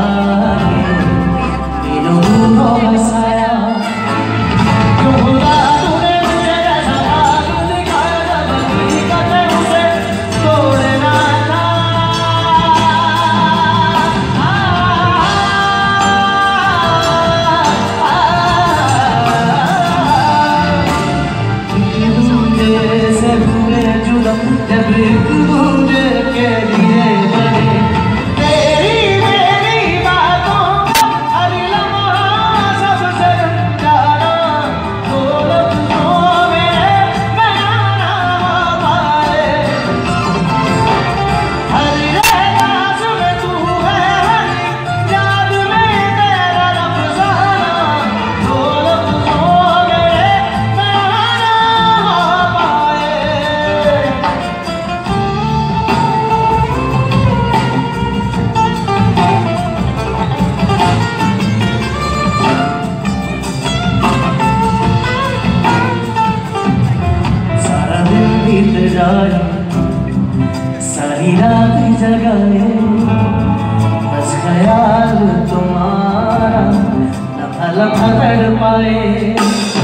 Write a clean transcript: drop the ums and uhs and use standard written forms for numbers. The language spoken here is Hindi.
तीनों रूहों का साया। क्यों खुदा तूने मुझे ऐसा ख्वाब दिखाया जब हकीकत उसे तोड़ना था। दूजे से हुए जुदा जब एक दूजे के लिए बने। तेरी मेरी बातों का हर लम्हा सबसे जाना। दो लफ्ज़ों में बयां ना हो पाए। हर एहसास में तू है, हर याद में तेरा लफ्ज़ाना। दो लफ्ज़ों में बयां ना हो पाए। सारा दिन बीत जाए, सारी रात जगाए, बस ख्याल तुम्हारा लम्हा लम्हा तड़ पाए।